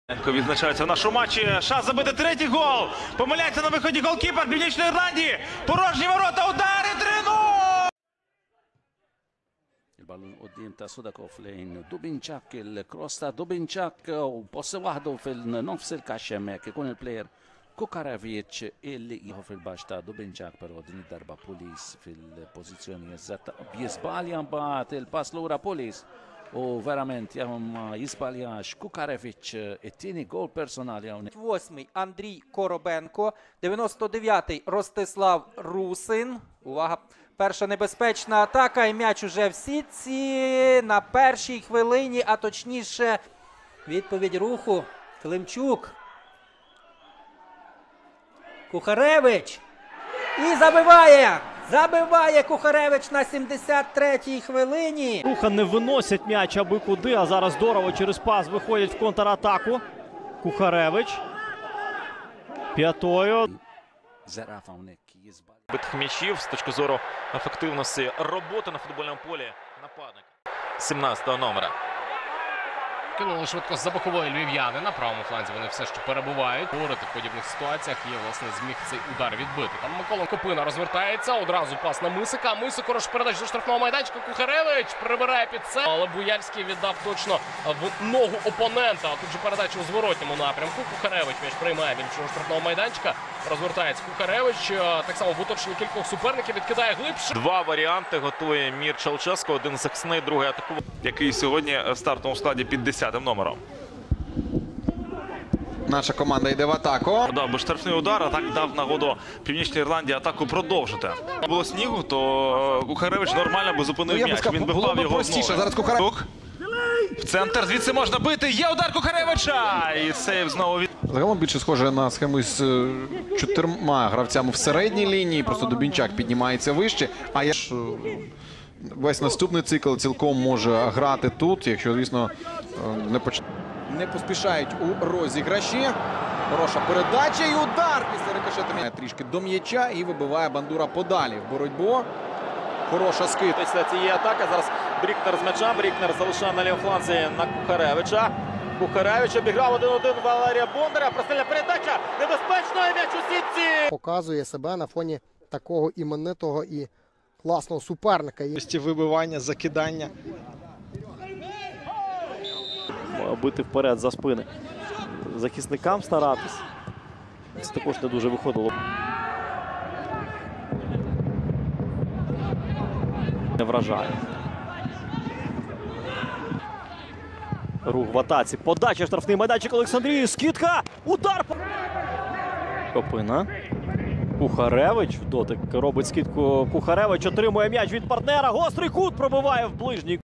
Відзначається в нашому матчі. Шанс забити третій гол. Помиляється на виході голкіпер Північної Ірландії. Порожні ворота, удари 3-0! البالون قدام تا سوداكوف لين دوبينشاك الكروس تا دوبينشاك وبص واحده في نفس الكاش هناك يكون البلاير كوكارافيتش اللي يهو في الباش تا دوبينشاك però din id-darba Pulis fil-pożizzjoni eżatta jisbalja mbagħad il-pass lura Pulis u verament ma jisbaljax Kukarevic it-tieni gol personali hawnhekk. 8-й Андрій Коробенко, 99-й Ростислав Русин. Увага! Перша небезпечна атака і м'яч уже в сітці на першій хвилині, а точніше відповідь руху. Климчук. Кухаревич. І забиває! Забиває Кухаревич на 73-й хвилині. Руха не виносять м'яч аби куди, а зараз здорово через пас виходять в контратаку. Кухаревич. П'ятою. Битих м'ячів з точки зору ефективності роботи на футбольному полі нападник 17-го номера. Кинули швидко з-за бокової львів'яни. На правому фланзі вони все ще перебувають. Говорити в подібних ситуаціях є, власне, зміг цей удар відбити. Там Микола Копина розвертається, одразу пас на Мисика. Мисик, хороша передача до штрафного майданчика. Кухаревич прибирає під це. Але Буяльський віддав точно в ногу опонента. А тут же передача у зворотньому напрямку. Кухаревич м'яч приймає біля штрафного майданчика. Розвертається Кухаревич. Так само в оточенні кількох суперників відкидає глибше. Два варіанти готує Мір Чалческо. Один захисний, другий атакувальний, який сьогодні в стартовому складі під 10-м номером. Наша команда йде в атаку. Дав би штрафний удар, а так дав нагоду Північній Ірландії атаку продовжити. Було снігу, то Кухаревич нормально би зупинив м'яч. Він би вклав його в ноги. Зараз Кухаревич. В центр, звідси можна бити. Є удар Кухаревича! І сейв знову від... Загалом більше схоже на схему з 4 гравцями в середній лінії. Просто Дубінчак піднімається вище. А я ж весь наступний цикл цілком може грати тут, якщо, звісно, не поспішають у розіграші. Хороша передача і удар після рикошету. Трішки до м'яча і вибиває Бандура подалі в боротьбу. Хороша скид. Після цієї атаки зараз Брікнер з м'ячем. Брікнер залишає на лівому фланзі на Кухаревича. Кухаревич обіграв 1-1 Валерія Бондаря. Прострільна передача. Небезпечно, і м'яч у сітці. Показує себе на фоні такого іменитого і класного суперника. Вибивання, закидання. Бити вперед за спини. Захисникам старатись. Це також не дуже виходило. Не вражає. Рух в атаці. Подача, штрафний майданчик Олександрії. Скидка. Удар. Копина. Кухаревич. Дотик робить скидку. Кухаревич отримує м'яч від партнера. Гострий кут пробиває в ближній.